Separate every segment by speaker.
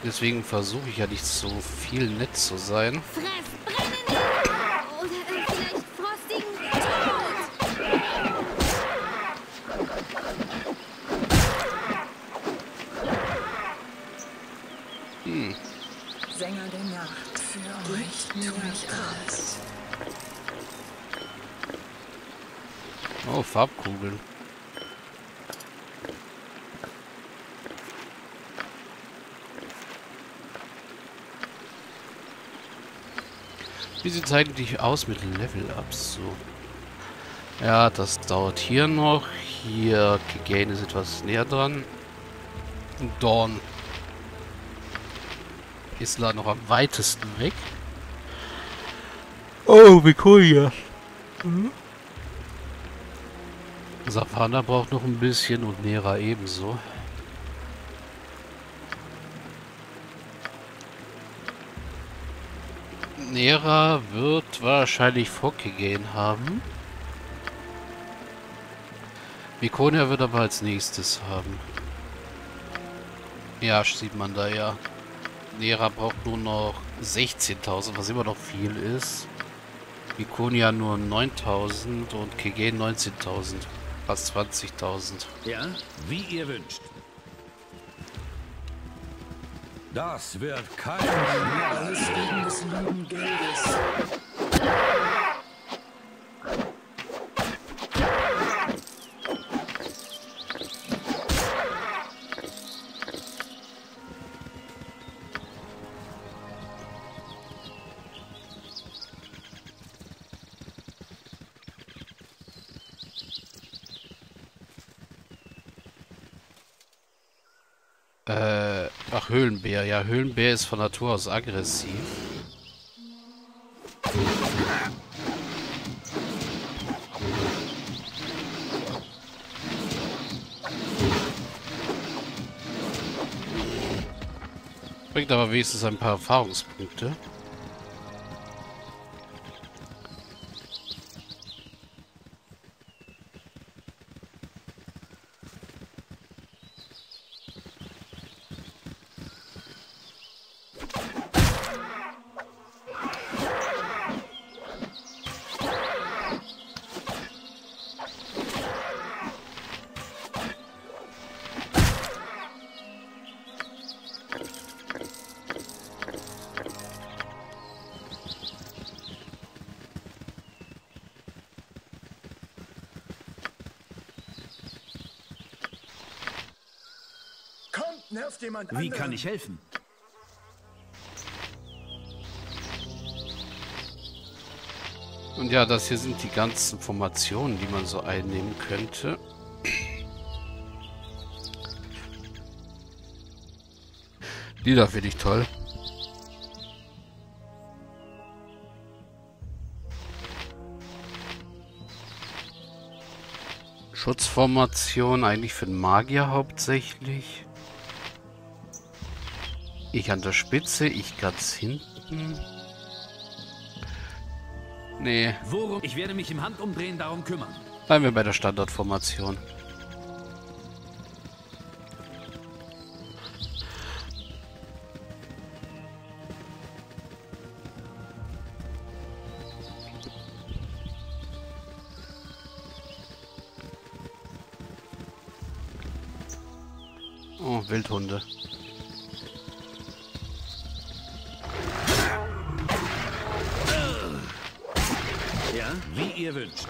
Speaker 1: Deswegen versuche ich ja nicht so viel nett zu sein.
Speaker 2: Fress brennende oder vielleicht frostigen Tod.
Speaker 3: Sänger der Nacht, für euch tue ich alles.
Speaker 1: Oh, Farbkugeln. Wie sieht es eigentlich aus mit Level-Ups? So. Ja, das dauert hier noch. Hier, Gain ist etwas näher dran. Dawn ist da noch am weitesten weg. Oh, wie cool hier. Savannah braucht noch ein bisschen und Nera ebenso. Nera wird wahrscheinlich Focke-Gain haben. Mikonia wird aber als nächstes haben. Ja, sieht man da ja. Nera braucht nur noch 16.000, was immer noch viel ist. Mikonia nur 9.000 und KG 19.000. Fast 20.000.
Speaker 4: Ja, wie ihr wünscht. Das wird kein
Speaker 3: Alles wegen des lieben Geldes.
Speaker 1: Ach, Höhlenbär. Ja, Höhlenbär ist von Natur aus aggressiv. Bringt aber wenigstens ein paar Erfahrungspunkte.
Speaker 3: Kommt, nervt jemand
Speaker 4: Wie
Speaker 3: anderen.
Speaker 4: kann ich helfen?
Speaker 1: Und ja, das hier sind die ganzen Formationen, die man so einnehmen könnte. Die da finde ich toll. Schutzformation eigentlich für den Magier hauptsächlich. Ich an der Spitze, ich ganz hinten. Nee,
Speaker 4: Worum? Ich werde mich im Handumdrehen darum kümmern.
Speaker 1: bleiben wir bei der Standardformation. Oh, Wildhunde.
Speaker 4: Ja, wie ihr wünscht.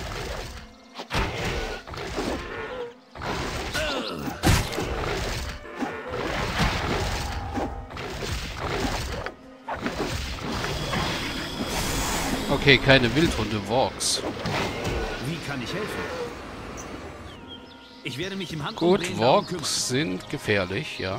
Speaker 1: Okay, keine Wildhunde, Walks.
Speaker 4: Wie kann ich helfen? Ich werde mich im
Speaker 1: Gut,
Speaker 4: Handumdrehen darum kümmern.
Speaker 1: Walks sind gefährlich, ja.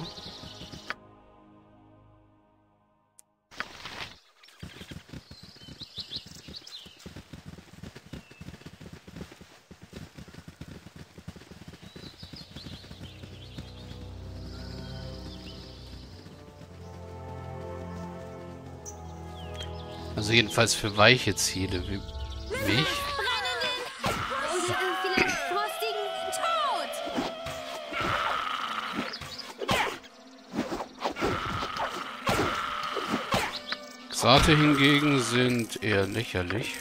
Speaker 1: Also jedenfalls für weiche Ziele wie mich.
Speaker 2: Brennenden oder vielleicht frostigen Tod.
Speaker 1: Exate hingegen sind eher lächerlich.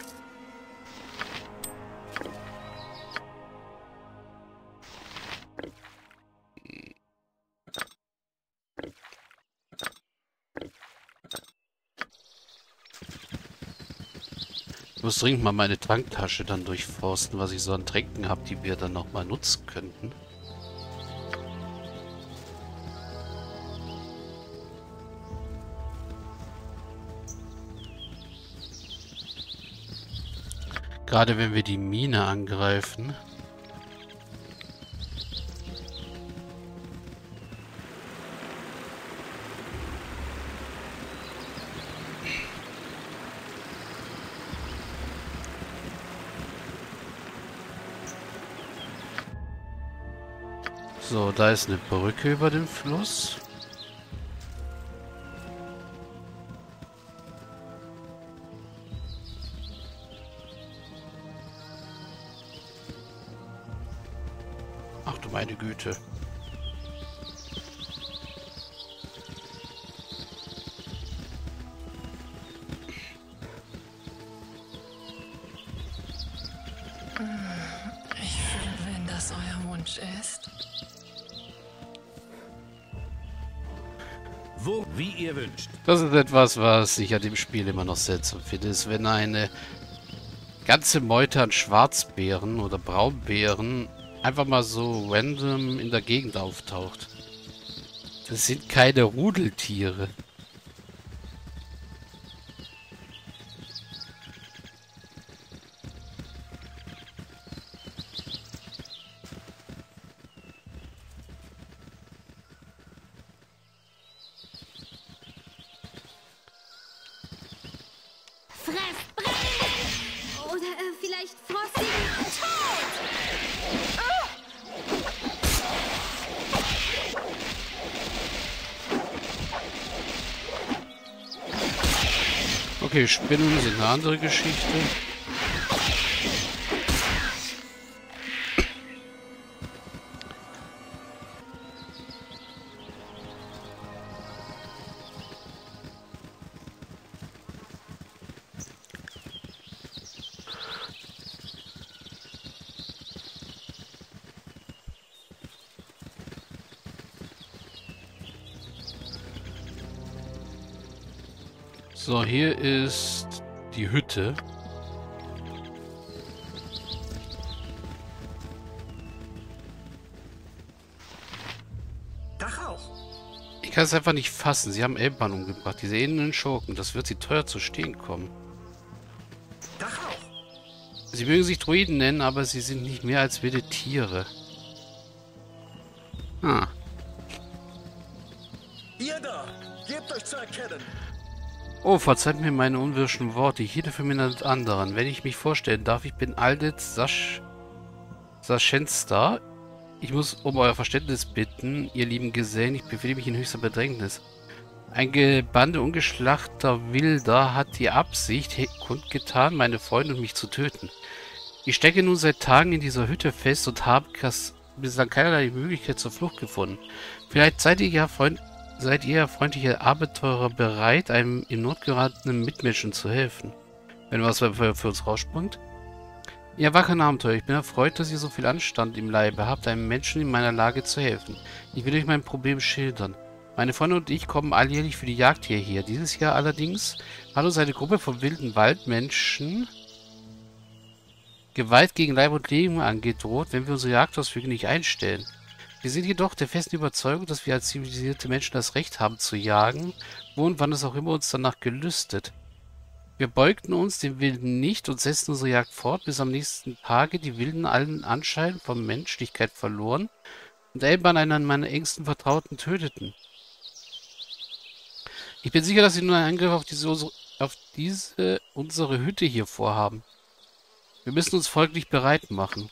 Speaker 1: Ich muss dringend mal meine Tanktasche dann durchforsten, was ich so an Tränken habe, die wir dann nochmal nutzen könnten. Gerade wenn wir die Mine angreifen. So, da ist eine Brücke über den Fluss. Ach du meine Güte.
Speaker 3: Ich fühle, wenn das euer Wunsch ist.
Speaker 4: Wo, wie ihr wünscht.
Speaker 1: Das ist etwas, was ich an dem Spiel immer noch seltsam finde, ist, wenn eine ganze Meute an Schwarzbären oder Braunbären einfach mal so random in der Gegend auftaucht. Das sind keine Rudeltiere.
Speaker 2: Fress brennen! Oder vielleicht frostigen Tod!
Speaker 1: Okay, Spinnen sind eine andere Geschichte. So, hier ist die Hütte.
Speaker 5: Dachau.
Speaker 1: Ich kann es einfach nicht fassen. Sie haben Elbern umgebracht. Diese elenden Schurken. Das wird sie teuer zu stehen kommen.
Speaker 5: Dachau.
Speaker 1: Sie mögen sich Druiden nennen, aber sie sind nicht mehr als wilde Tiere. Ah.
Speaker 5: Ihr da, gebt euch zu erkennen.
Speaker 1: Oh, verzeiht mir meine unwirschen Worte. Ich hielt für mit anderen. Wenn ich mich vorstellen darf, ich bin Aldet Saschensta. Ich muss um euer Verständnis bitten, ihr lieben Gesellen. Ich befinde mich in höchster Bedrängnis. Ein Gebande ungeschlachter Wilder hat die Absicht kundgetan, meine Freunde und mich zu töten. Ich stecke nun seit Tagen in dieser Hütte fest und habe bislang keinerlei Möglichkeit zur Flucht gefunden. Vielleicht seid ihr, freundliche Abenteurer, bereit, einem in Not geratenen Mitmenschen zu helfen? Wenn was für uns rausspringt? Ihr wackeren Abenteurer, ich bin erfreut, dass ihr so viel Anstand im Leibe habt, einem Menschen in meiner Lage zu helfen. Ich will euch mein Problem schildern. Meine Freunde und ich kommen alljährlich für die Jagd hierher. Dieses Jahr allerdings hat uns eine Gruppe von wilden Waldmenschen Gewalt gegen Leib und Leben angedroht, wenn wir unsere Jagdausflüge nicht einstellen. Wir sind jedoch der festen Überzeugung, dass wir als zivilisierte Menschen das Recht haben zu jagen, wo und wann es auch immer uns danach gelüstet. Wir beugten uns den Wilden nicht und setzten unsere Jagd fort, bis am nächsten Tage die Wilden allen Anschein von Menschlichkeit verloren und Elban einen meiner engsten Vertrauten töteten. Ich bin sicher, dass sie nun einen Angriff auf diese unsere Hütte hier vorhaben. Wir müssen uns folglich bereit machen.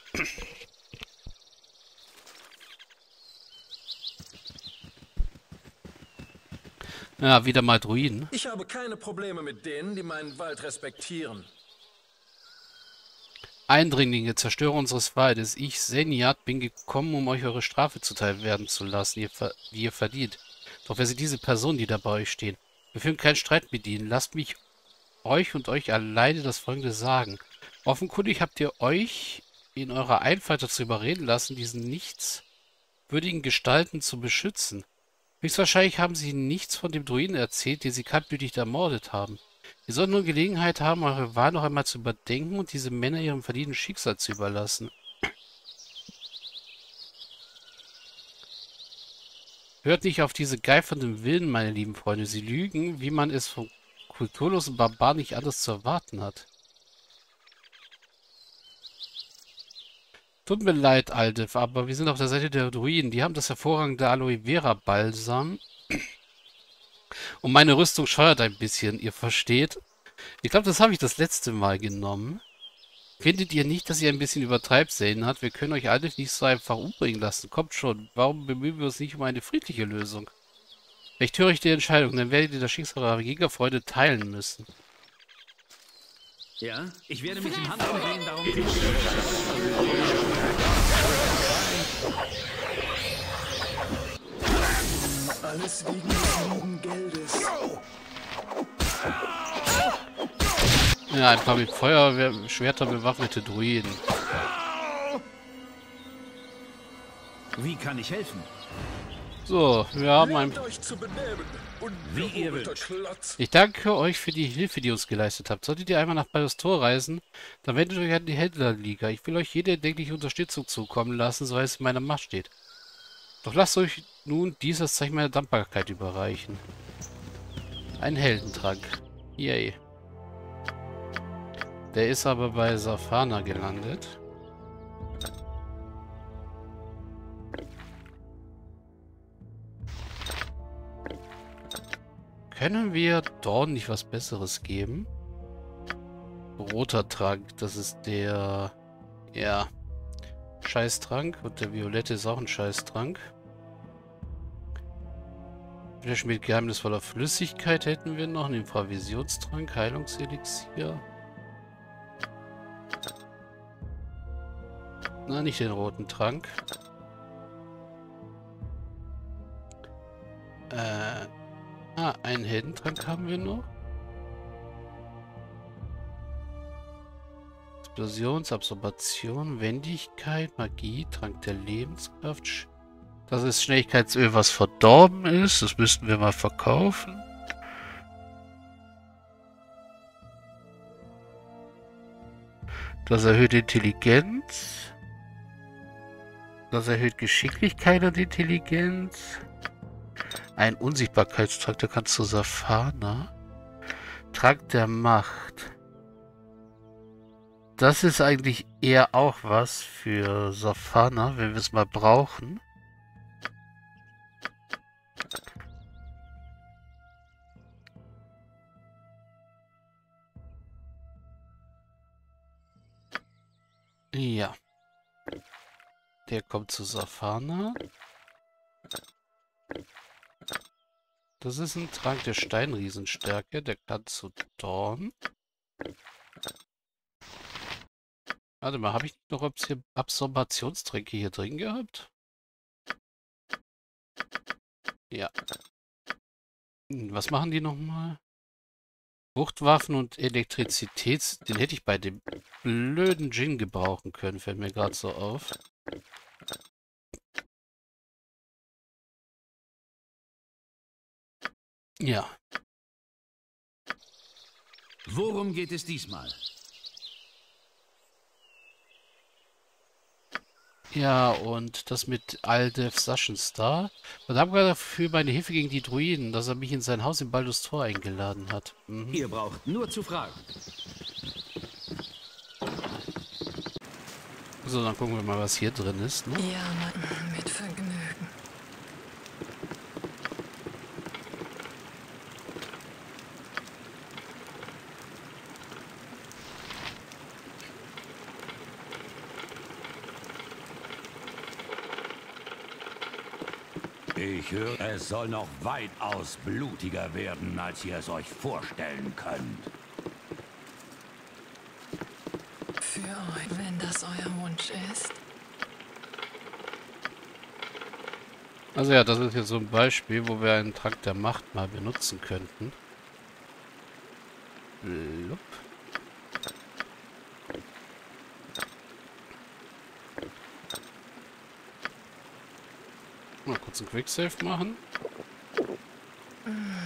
Speaker 1: Ja, wieder mal Druiden.
Speaker 5: Ich habe keine Probleme mit denen, die meinen Wald respektieren.
Speaker 1: Eindringlinge, Zerstörer unseres Waldes. Ich, Seniat, bin gekommen, um euch eure Strafe zuteil werden zu lassen, wie ihr verdient. Doch wer sind diese Personen, die da bei euch stehen? Wir führen keinen Streit mit ihnen. Lasst mich euch und euch alleine das Folgende sagen. Offenkundig habt ihr euch in eurer Einfalt dazu überreden lassen, diesen nichtswürdigen Gestalten zu beschützen. Höchstwahrscheinlich haben sie nichts von dem Druiden erzählt, den sie kaltblütig ermordet haben. Ihr sollt nur Gelegenheit haben, eure Wahl noch einmal zu überdenken und diese Männer ihrem verdienten Schicksal zu überlassen. Hört nicht auf diese geifernden Wilden, meine lieben Freunde. Sie lügen, wie man es vom kulturlosen Barbaren nicht anders zu erwarten hat. Tut mir leid, Aldev, aber wir sind auf der Seite der Druiden. Die haben das hervorragende Aloe Vera Balsam. Und meine Rüstung scheuert ein bisschen, ihr versteht. Ich glaube, das habe ich das letzte Mal genommen. Findet ihr nicht, dass ihr ein bisschen übertreibt, Sehen Wir können euch Aldev nicht so einfach umbringen lassen. Kommt schon, warum bemühen wir uns nicht um eine friedliche Lösung? Recht törichte Entscheidung, dann werdet ihr das Schicksal eurer Jägerfreunde teilen müssen.
Speaker 4: Ja? Ich werde mich im Handumdrehen darum kümmern.
Speaker 3: Alles wegen des lieben Geldes.
Speaker 1: Ja, ein paar mit Feuerschwerter bewaffnete Druiden.
Speaker 4: Wie kann ich helfen?
Speaker 1: So, wir haben ein...
Speaker 5: Lernt euch zu benehmen und
Speaker 4: Wie ihr
Speaker 5: beholt
Speaker 4: wünscht.
Speaker 5: euch Latz.
Speaker 1: Ich danke euch für die Hilfe, die ihr uns geleistet habt. Solltet ihr einmal nach Baldur's Tor reisen, dann wendet euch an die Händlerliga. Ich will euch jede erdenkliche Unterstützung zukommen lassen, soweit es in meiner Macht steht. Doch lasst euch nun dieses Zeichen meiner Dankbarkeit überreichen. Ein Heldentrank. Yay. Der ist aber bei Safana gelandet. Können wir Dorn nicht was Besseres geben? Roter Trank, das ist der... Ja. Scheißtrank. Und der Violette ist auch ein Scheißtrank. Fläsch mit geheimnisvoller Flüssigkeit hätten wir noch. Einen Infravisionstrank, Heilungselixier. Na, nicht den roten Trank. Einen Heldentrank haben wir noch. Explosionsabsorption, Wendigkeit, Magie, Trank der Lebenskraft. Das ist Schnelligkeitsöl, was verdorben ist. Das müssten wir mal verkaufen. Das erhöht Intelligenz. Das erhöht Geschicklichkeit und Intelligenz. Ein Unsichtbarkeitstrank, der kann zu Safana. Trank der Macht. Das ist eigentlich eher auch was für Safana, wenn wir es mal brauchen. Ja. Der kommt zu Safana. Das ist ein Trank der Steinriesenstärke. Der kann zu Dorn. Warte mal, habe ich noch Absorptionstränke hier drin gehabt? Ja. Was machen die nochmal? Wuchtwaffen und Elektrizität. Den hätte ich bei dem blöden Djinn gebrauchen können, fällt mir gerade so auf. Ja.
Speaker 4: Worum geht es diesmal?
Speaker 1: Ja, und das mit Aldev Saschenstar. Und habe gerade für meine Hilfe gegen die Druiden, dass er mich in sein Haus in Baldur's Tor eingeladen hat. Mhm.
Speaker 4: Ihr braucht nur zu fragen.
Speaker 1: So, dann gucken wir mal, was hier drin ist. Ne?
Speaker 3: Ja, Mann, mit Vergnügen.
Speaker 6: Ich höre, es soll noch weitaus blutiger werden, als ihr es euch vorstellen könnt.
Speaker 3: Für euch, wenn das euer Wunsch ist.
Speaker 1: Also ja, das ist jetzt so ein Beispiel, wo wir einen Trank der Macht mal benutzen könnten. Blub. Mal kurz ein Quicksave machen.